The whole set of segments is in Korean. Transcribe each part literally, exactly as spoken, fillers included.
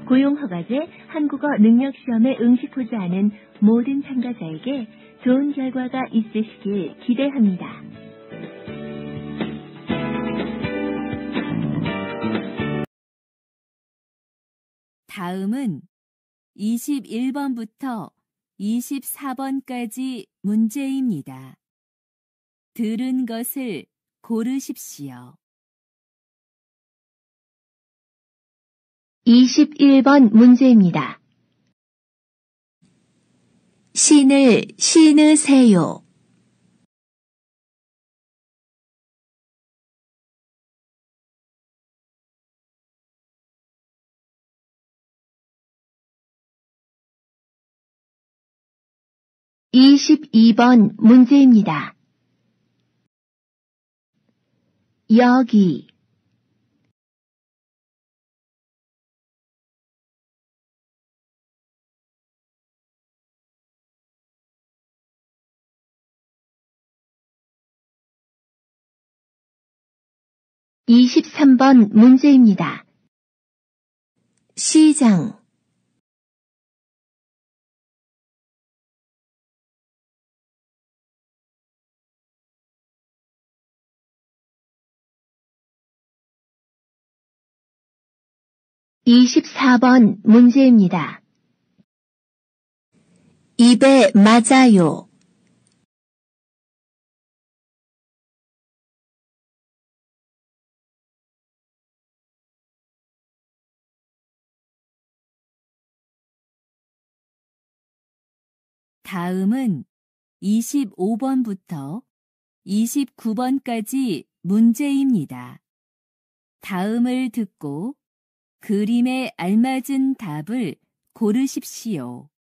고용허가제 한국어 능력시험에 응시코자 하는 모든 참가자에게 좋은 결과가 있으시길 기대합니다. 다음은 이십일 번부터 이십사 번까지 문제입니다. 들은 것을 고르십시오. 이십일 번 문제입니다. 신을 신으세요. 이십이 번 문제입니다. 여기 이십삼 번 문제입니다. 시장 이십사 번 문제입니다. 입에 맞아요. 다음은 이십오 번부터 이십구 번까지 문제입니다. 다음을 듣고 그림에 알맞은 답을 고르십시오.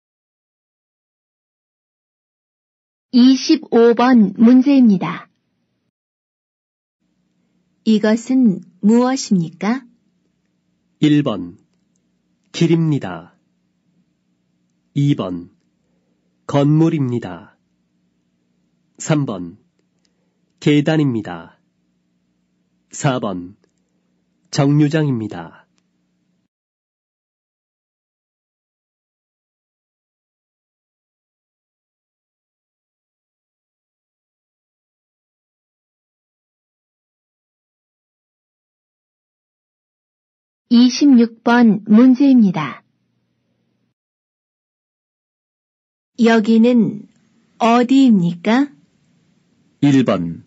이십오 번 문제입니다. 이것은 무엇입니까? 일 번 길입니다. 이 번 건물입니다. 삼 번 계단입니다. 사 번 정류장입니다. 이십육 번 문제입니다. 여기는 어디입니까? 일 번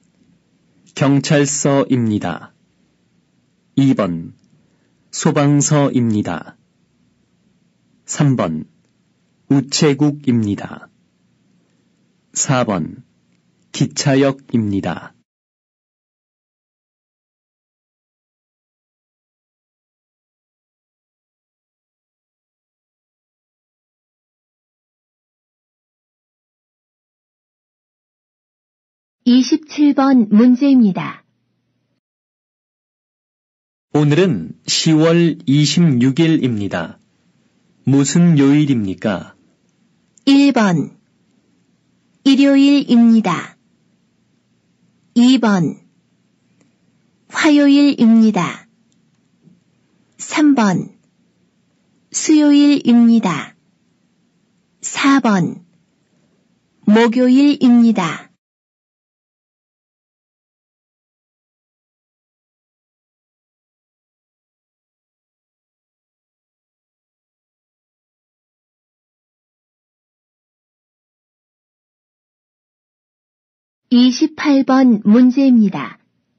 경찰서입니다. 이 번 소방서입니다. 삼 번 우체국입니다. 사 번 기차역입니다. 이십칠 번 문제입니다. 오늘은 시월 이십육일입니다. 무슨 요일입니까? 일 번 일요일입니다. 이 번 화요일입니다. 삼 번 수요일입니다. 사 번 목요일입니다. 이십팔 번 문제입니다.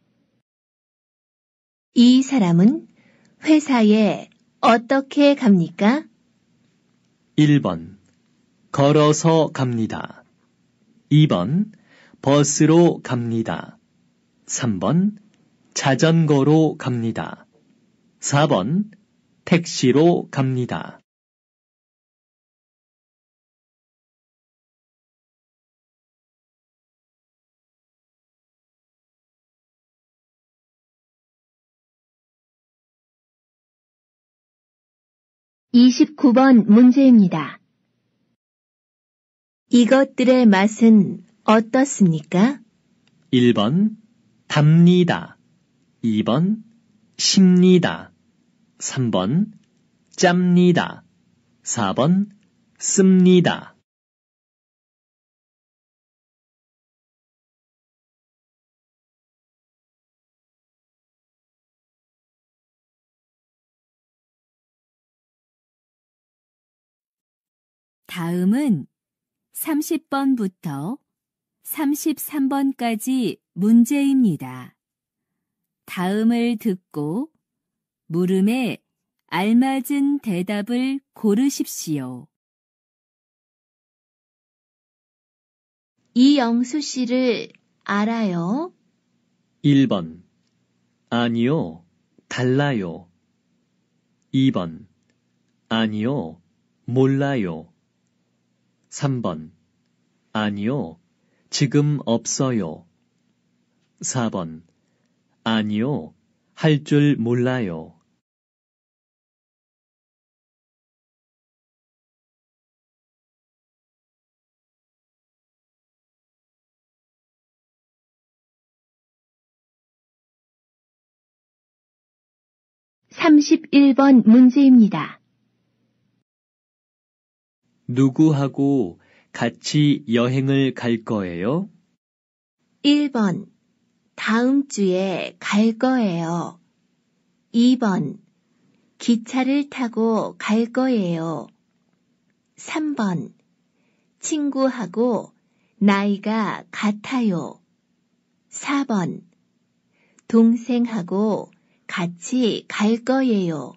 이 사람은 회사에 어떻게 갑니까? 일 번 걸어서 갑니다. 이 번 버스로 갑니다. 삼 번 자전거로 갑니다. 사 번 택시로 갑니다. 이십구 번 문제입니다. 이것들의 맛은 어떻습니까? 일 번 답니다. 이 번 십니다. 삼 번 짭니다. 사 번 씁니다. 다음은 삼십 번부터 삼십삼 번까지 문제입니다. 다음을 듣고 물음에 알맞은 대답을 고르십시오. 이영수 씨를 알아요? 일 번 아니요, 달라요. 이 번 아니요, 몰라요. 삼 번 아니요, 지금 없어요. 사 번 아니요, 할 줄 몰라요. 삼십일 번 문제입니다. 누구하고 같이 여행을 갈 거예요? 일 번 다음 주에 갈 거예요. 이 번 기차를 타고 갈 거예요. 삼 번 친구하고 나이가 같아요. 사 번 동생하고 같이 갈 거예요.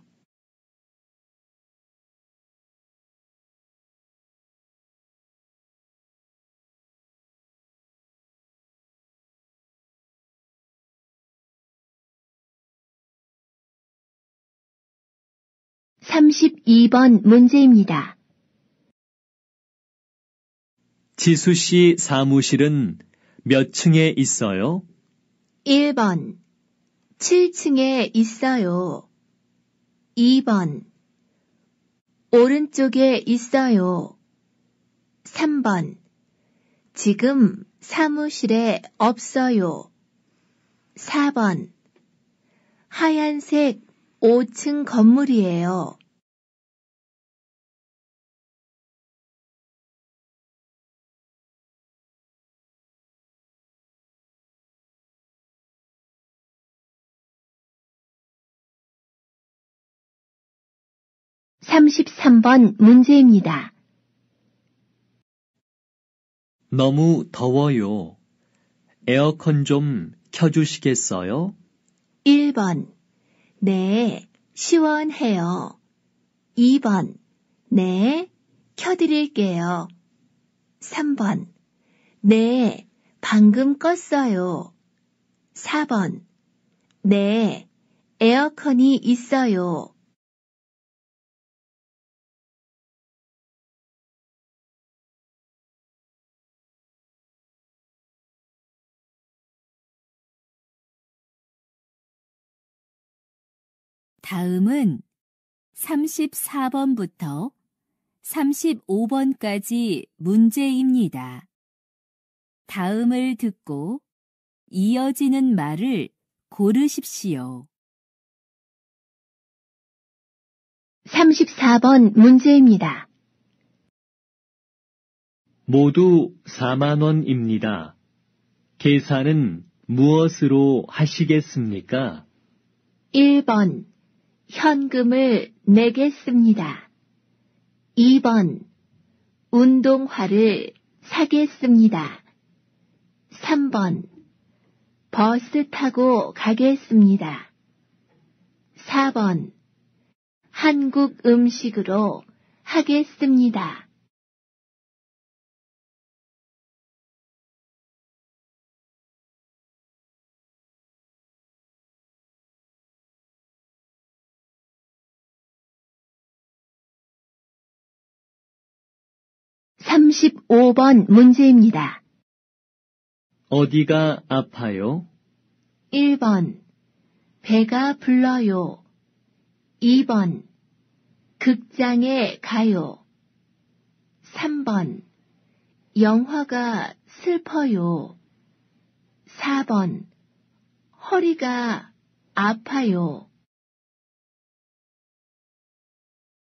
삼십이 번 문제입니다. 지수 씨 사무실은 몇 층에 있어요? 일 번 칠 층에 있어요. 이 번 오른쪽에 있어요. 삼 번 지금 사무실에 없어요. 사 번 하얀색 오 층 건물이에요. 삼십삼 번 문제입니다. 너무 더워요. 에어컨 좀 켜주시겠어요? 일 번 네, 시원해요. 이 번 네, 켜드릴게요. 삼 번 네, 방금 껐어요. 사 번 네, 에어컨이 있어요. 다음은 삼십사 번부터 삼십오 번까지 문제입니다. 다음을 듣고 이어지는 말을 고르십시오. 삼십사 번 문제입니다. 모두 사만 원입니다. 계산은 무엇으로 하시겠습니까? 일 번 현금을 내겠습니다. 이 번 운동화를 사겠습니다. 삼 번 버스 타고 가겠습니다. 사 번 한국 음식으로 하겠습니다. 삼십오 번 문제입니다. 어디가 아파요? 일 번 배가 불러요. 이 번 극장에 가요. 삼 번 영화가 슬퍼요. 사 번 허리가 아파요.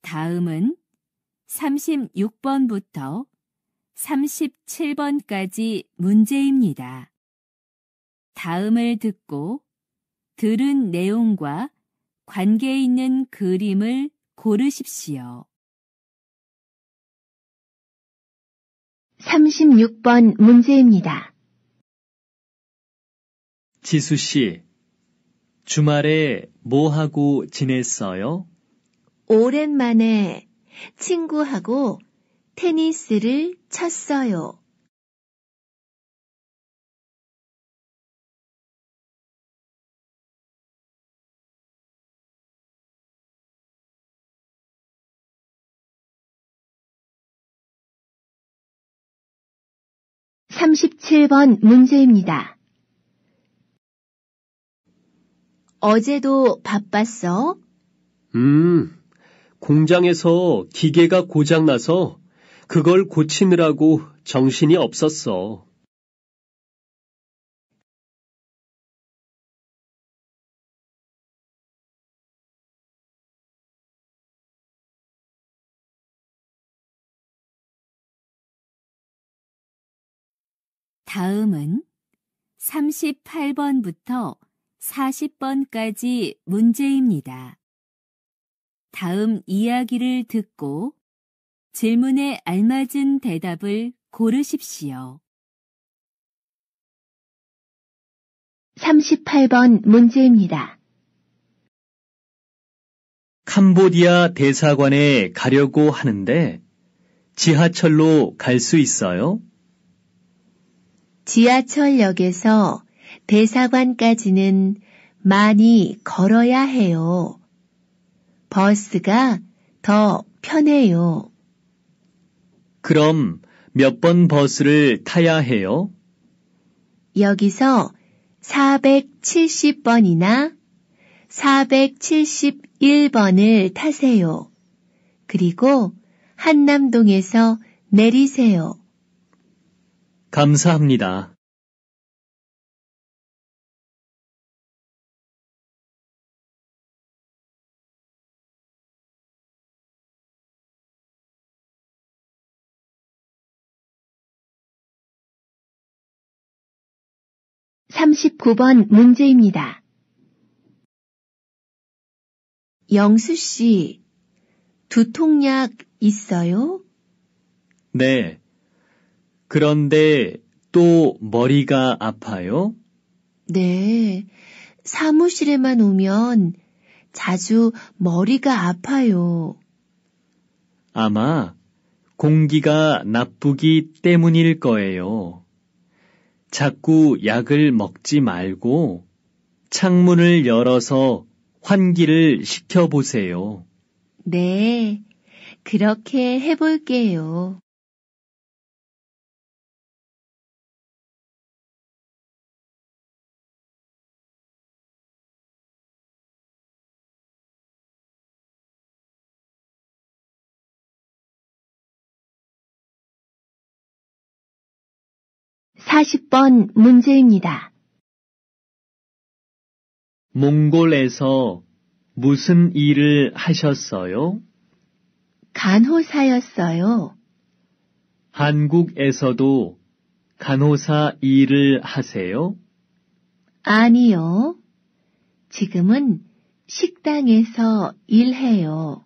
다음은 삼십육 번부터 삼십칠 번까지 문제입니다. 다음을 듣고 들은 내용과 관계 있는 그림을 고르십시오. 삼십육 번 문제입니다. 지수 씨, 주말에 뭐 하고 지냈어요? 오랜만에 친구하고 테니스를 쳤어요. 삼십칠 번 문제입니다. 어제도 바빴어? 음, 공장에서 기계가 고장나서 그걸 고치느라고 정신이 없었어. 다음은 삼십팔 번부터 사십 번까지 문제입니다. 다음 이야기를 듣고 질문에 알맞은 대답을 고르십시오. 삼십팔 번 문제입니다. 캄보디아 대사관에 가려고 하는데 지하철로 갈 수 있어요? 지하철역에서 대사관까지는 많이 걸어야 해요. 버스가 더 편해요. 그럼 몇 번 버스를 타야 해요? 여기서 사백칠십 번이나 사백칠십일 번을 타세요. 그리고 한남동에서 내리세요. 감사합니다. 삼십구 번 문제입니다. 영수 씨, 두통약 있어요? 네. 그런데 또 머리가 아파요? 네, 사무실에만 오면 자주 머리가 아파요. 아마 공기가 나쁘기 때문일 거예요. 자꾸 약을 먹지 말고 창문을 열어서 환기를 시켜보세요. 네, 그렇게 해볼게요. 사십 번 문제입니다. 몽골에서 무슨 일을 하셨어요? 간호사였어요. 한국에서도 간호사 일을 하세요? 아니요. 지금은 식당에서 일해요.